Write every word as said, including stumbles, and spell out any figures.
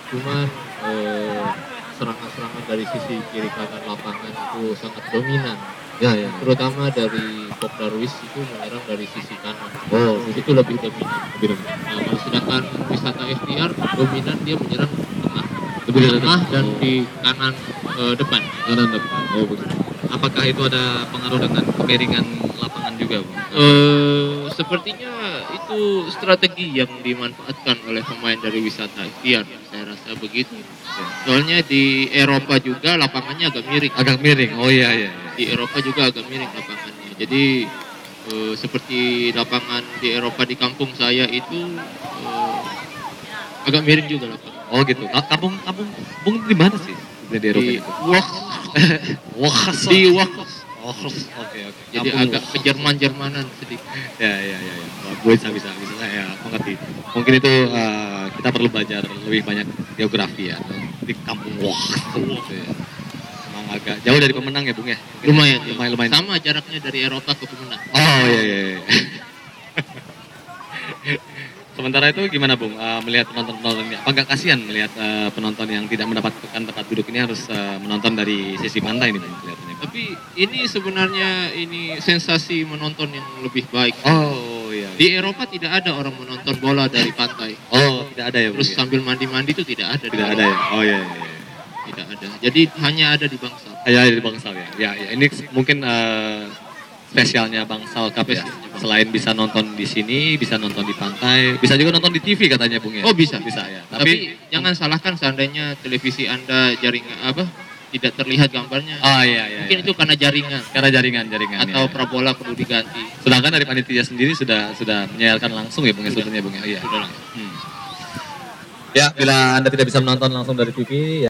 Cuman eh, serangan-serangan dari sisi kiri kanan lapangan itu sangat dominan. Ya, ya. Terutama dari Bob Darwis itu menyerang dari sisi kanan. Oh, Itu lebih dominan. lebih dominan. Nah, kalau sedangkan Wisata Ikhtiar dominan dia menyerang tengah, Lebih dari tengah dan oh. di kanan eh, depan. Kanan depan. Oh, begitu. Apakah itu ada pengaruh dengan kemiringan lapangan juga, Bu? Eh, sepertinya itu strategi yang dimanfaatkan oleh pemain dari Wisata Ikhtiar. Saya rasa begitu. Soalnya di Eropa juga lapangannya agak miring. Agak miring. Oh iya iya. Di Eropa juga agak miring lapangannya. Jadi eh, seperti lapangan di Eropa di kampung saya itu eh, agak miring juga lapangan. Oh gitu. Ka- Kampung kampung Bung di mana sih? Di Eropa Di itu. Wak, Wah, di Wak. Oh, oke oke. Jadi Kampung agak ke Jerman-Jermanan sedikit. Ya ya ya ya. Wah, gue bisa bisa bisa saya mengerti. Mungkin itu eh, kita perlu belajar lebih banyak geografi ya di kampung Wah. Gitu ya. Emang agak jauh dari pemenang ya, Bung ya. Lumayan, lumayan lumayan. Sama jaraknya dari Eropa ke pemenang. Oh iya iya. iya. Sementara itu gimana, Bung, uh, melihat penonton-penonton ini? Apa nggak kasihan melihat uh, penonton yang tidak mendapatkan tempat duduk ini harus uh, menonton dari sisi pantai ini, Bung, kelihatannya? Tapi ini sebenarnya ini sensasi menonton yang lebih baik. Oh iya. Di Eropa tidak ada orang menonton bola dari pantai. Oh tidak ada ya, Bung? Terus Ya? sambil mandi-mandi itu tidak ada. Tidak ada ya? Oh iya iya. iya. Tidak ada. Jadi hanya ada di Bangsal. Ya, di Bangsal ya. Ya, ya. Ini mungkin uh, spesialnya Bangsal Cup ya. Selain bisa nonton di sini, bisa nonton di pantai, bisa juga nonton di T V katanya, Bung ya. Oh bisa, bisa ya. Tapi, Tapi, jangan salahkan seandainya televisi Anda jaringan apa tidak terlihat gambarnya. oh iya iya. Mungkin iya. itu karena jaringan Karena jaringan jaringan. atau ya. parabola perlu diganti. Sedangkan dari panitia sendiri sudah sudah menyiarkan langsung ya, Bung ya, sebetulnya, Bung ya. Oh, iya. Sudah langsung. Hmm. Ya, bila Anda tidak bisa menonton langsung dari T V, ya